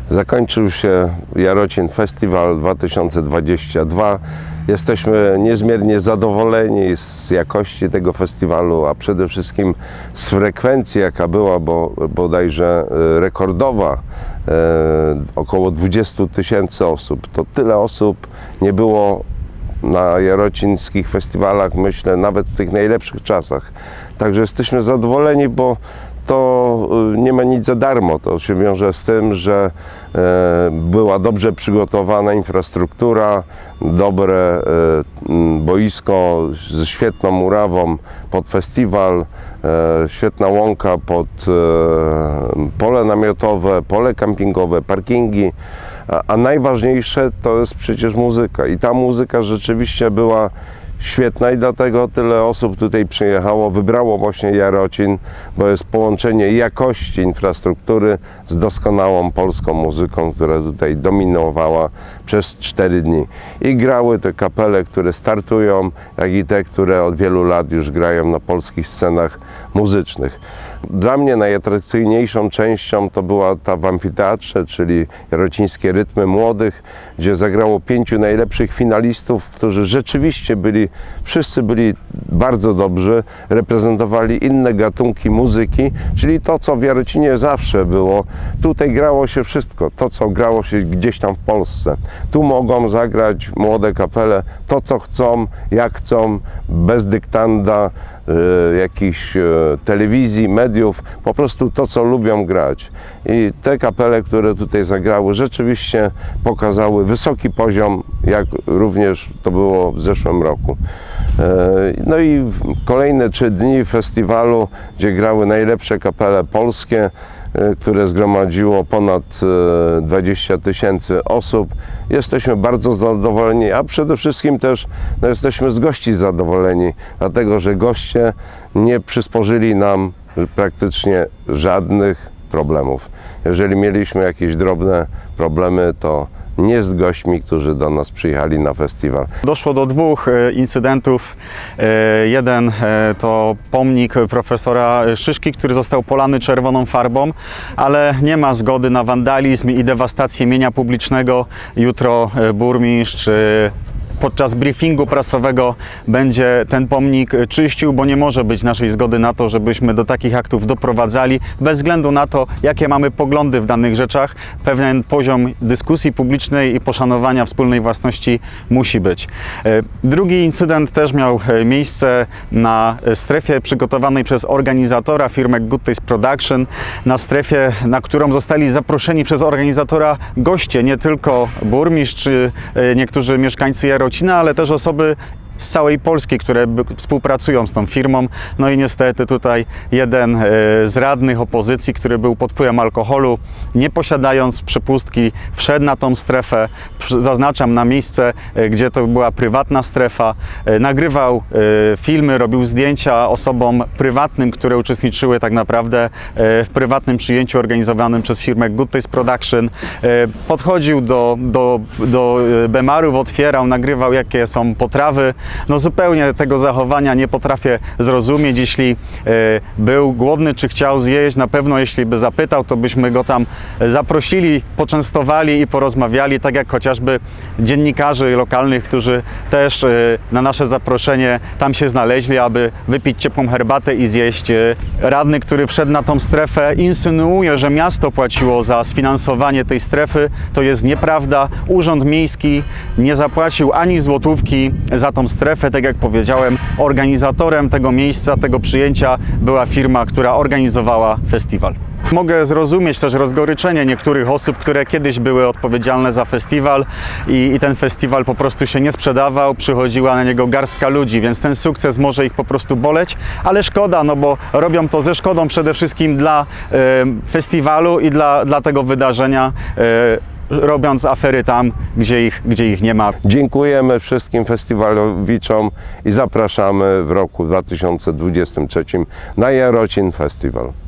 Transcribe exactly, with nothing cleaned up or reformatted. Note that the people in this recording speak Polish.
Zakończył się Jarocin Festiwal dwa tysiące dwudziesty drugi. Jesteśmy niezmiernie zadowoleni z jakości tego festiwalu, a przede wszystkim z frekwencji, jaka była, bo bodajże rekordowa, e, około dwudziestu tysięcy osób. To tyle osób nie było na jarocińskich festiwalach, myślę, nawet w tych najlepszych czasach. Także jesteśmy zadowoleni, bo to nie ma nic za darmo. To się wiąże z tym, że e, była dobrze przygotowana infrastruktura, dobre e, boisko ze świetną murawą pod festiwal, e, świetna łąka pod e, pole namiotowe, pole kampingowe, parkingi. A, a najważniejsze to jest przecież muzyka. I ta muzyka rzeczywiście była świetna i dlatego tyle osób tutaj przyjechało, wybrało właśnie Jarocin, bo jest połączenie jakości infrastruktury z doskonałą polską muzyką, która tutaj dominowała przez cztery dni. I grały te kapele, które startują, jak i te, które od wielu lat już grają na polskich scenach muzycznych. Dla mnie najatrakcyjniejszą częścią to była ta w amfiteatrze, czyli Jarocińskie Rytmy Młodych, gdzie zagrało pięciu najlepszych finalistów, którzy rzeczywiście byli, wszyscy byli bardzo dobrzy, reprezentowali inne gatunki muzyki, czyli to, co w Jarocinie zawsze było. Tutaj grało się wszystko, to, co grało się gdzieś tam w Polsce. Tu mogą zagrać młode kapele to, co chcą, jak chcą, bez dyktanda, y, jakichś y, telewizji, mediów, po prostu to, co lubią grać. I te kapele, które tutaj zagrały, rzeczywiście pokazały wysoki poziom, jak również to było w zeszłym roku. No i kolejne trzy dni festiwalu, gdzie grały najlepsze kapele polskie, które zgromadziło ponad dwadzieścia tysięcy osób. Jesteśmy bardzo zadowoleni, a przede wszystkim też no, jesteśmy z gości zadowoleni, dlatego że goście nie przysporzyli nam praktycznie żadnych problemów. Jeżeli mieliśmy jakieś drobne problemy, to nie z gośćmi, którzy do nas przyjechali na festiwal. Doszło do dwóch incydentów. Jeden to pomnik profesora Szyszki, który został polany czerwoną farbą, ale nie ma zgody na wandalizm i dewastację mienia publicznego. Jutro burmistrz podczas briefingu prasowego będzie ten pomnik czyścił, bo nie może być naszej zgody na to, żebyśmy do takich aktów doprowadzali, bez względu na to, jakie mamy poglądy w danych rzeczach. Pewien poziom dyskusji publicznej i poszanowania wspólnej własności musi być. Drugi incydent też miał miejsce na strefie przygotowanej przez organizatora, firmę Good Taste Production, na strefie, na którą zostali zaproszeni przez organizatora goście, nie tylko burmistrz czy niektórzy mieszkańcy Jarocina, ale też osoby z całej Polski, które współpracują z tą firmą. No i niestety tutaj jeden z radnych opozycji, który był pod wpływem alkoholu, nie posiadając przepustki, wszedł na tą strefę, zaznaczam, na miejsce, gdzie to była prywatna strefa, nagrywał filmy, robił zdjęcia osobom prywatnym, które uczestniczyły tak naprawdę w prywatnym przyjęciu organizowanym przez firmę Good Taste Production. Podchodził do, do, do bemarów, otwierał, nagrywał, jakie są potrawy. No zupełnie tego zachowania nie potrafię zrozumieć. Jeśli e, był głodny, czy chciał zjeść, na pewno jeśli by zapytał, to byśmy go tam zaprosili, poczęstowali i porozmawiali, tak jak chociażby dziennikarzy lokalnych, którzy też e, na nasze zaproszenie tam się znaleźli, aby wypić ciepłą herbatę i zjeść. Radny, który wszedł na tą strefę, insynuuje, że miasto płaciło za sfinansowanie tej strefy. To jest nieprawda. Urząd Miejski nie zapłacił ani złotówki za tą strefę. Strefę, tak jak powiedziałem, organizatorem tego miejsca, tego przyjęcia była firma, która organizowała festiwal. Mogę zrozumieć też rozgoryczenie niektórych osób, które kiedyś były odpowiedzialne za festiwal i, i ten festiwal po prostu się nie sprzedawał, przychodziła na niego garstka ludzi, więc ten sukces może ich po prostu boleć, ale szkoda, no bo robią to ze szkodą przede wszystkim dla e, festiwalu i dla, dla tego wydarzenia, e, robiąc afery tam, gdzie ich, gdzie ich nie ma. Dziękujemy wszystkim festiwalowiczom i zapraszamy w roku dwa tysiące dwudziestym trzecim na Jarocin Festiwal.